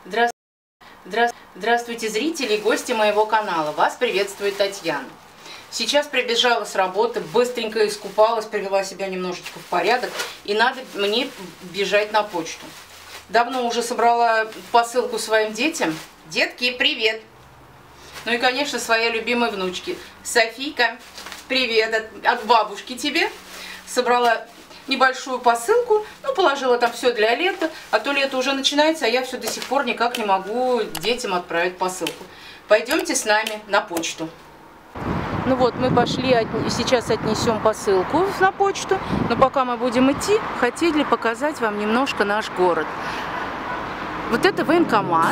Здравствуйте, зрители и гости моего канала. Вас приветствует Татьяна. Сейчас прибежала с работы, быстренько искупалась, привела себя немножечко в порядок. И надо мне бежать на почту. Давно уже собрала посылку своим детям. Детки, привет! Ну и, конечно, своей любимой внучке. Софийка, привет от бабушки тебе. Собрала небольшую посылку, ну, положила там все для лета, а то лето уже начинается, а я все до сих пор никак не могу детям отправить посылку. Пойдемте с нами на почту. Ну вот, мы пошли, сейчас отнесем посылку на почту, но пока мы будем идти, хотели показать вам немножко наш город. Вот это военкомат.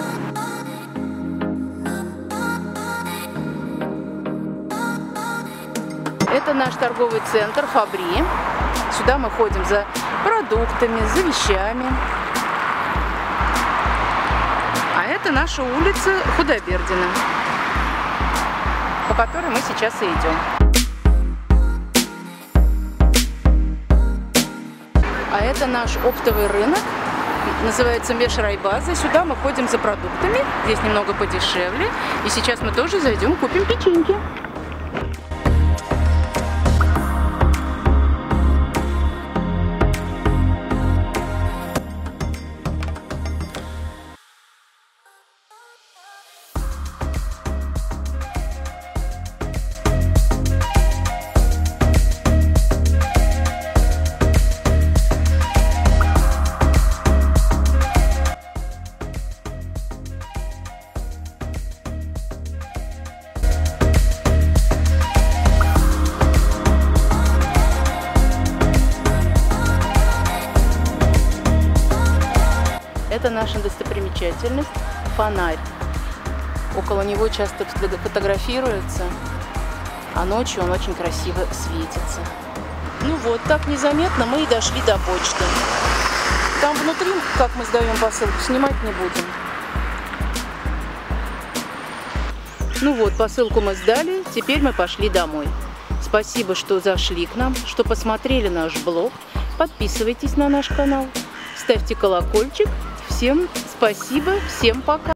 Это наш торговый центр Фабри. Сюда мы ходим за продуктами, за вещами. А это наша улица Худобердина, по которой мы сейчас и идем. А это наш оптовый рынок, называется Межрайбаза. Сюда мы ходим за продуктами, здесь немного подешевле. И сейчас мы тоже зайдем, купим печеньки. Это наша достопримечательность – фонарь. Около него часто фотографируются, а ночью он очень красиво светится. Ну вот, так незаметно мы и дошли до почты. Там внутри, как мы сдаем посылку, снимать не будем. Ну вот, посылку мы сдали, теперь мы пошли домой. Спасибо, что зашли к нам, что посмотрели наш блог. Подписывайтесь на наш канал, ставьте колокольчик. Всем спасибо, всем пока!